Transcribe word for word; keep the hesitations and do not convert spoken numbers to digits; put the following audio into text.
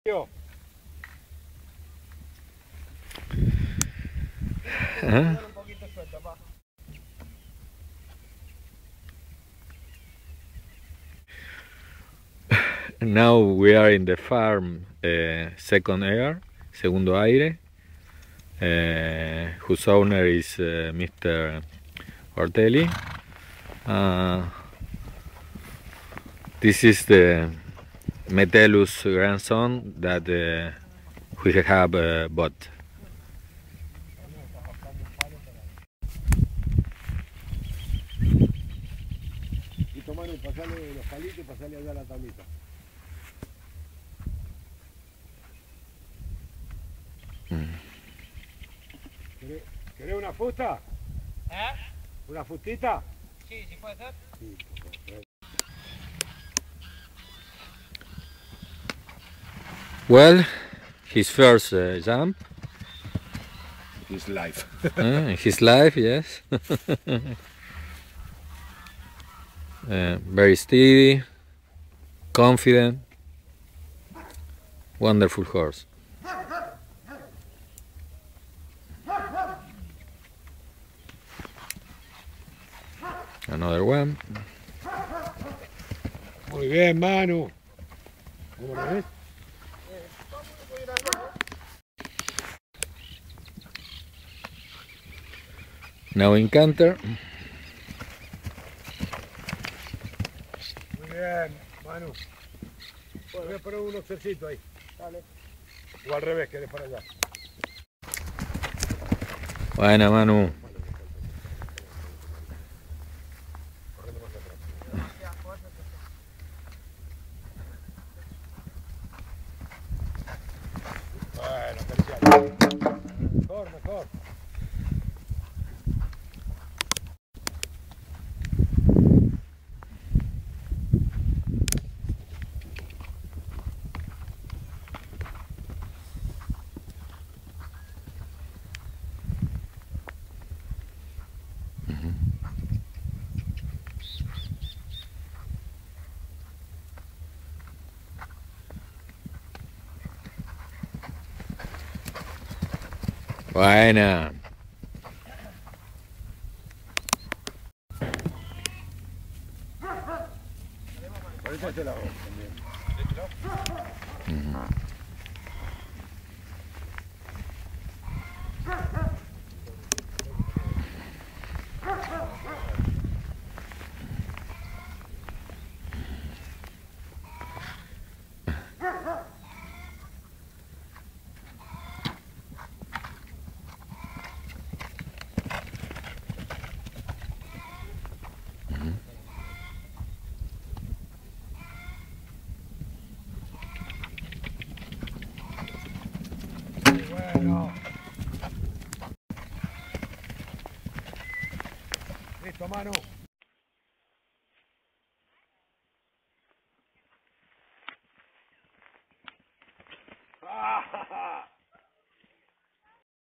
Huh? Now we are in the farm, uh, second air, segundo aire, uh, whose owner is uh, Mister Ortelli. Uh, this is the Metellus grandson that uh, we have uh, bought. Y tomaron, pasarle los palitos y pasarle allá la tablita. Mm. ¿Querés, ¿Querés una fusta? ¿Eh? ¿Una fustita? Sí, sí puede ser. Sí, por favor. Well, his first uh, jump. His life. uh, his life, yes. uh, very steady, confident, wonderful horse. Another one. Muy bien, Manu. ¿Cómo lo ves? Now in canter. Muy bien, Manu. Bueno, voy a poner un oxercito ahí. Dale. O al revés, que eres para allá. Buena, Manu. Bueno, acaricialo. Mejor, mejor. Buena. Ahorita este lado también. ¿Este lado? Mm-hmm. Bueno. Listo, Manu. ¡Ah!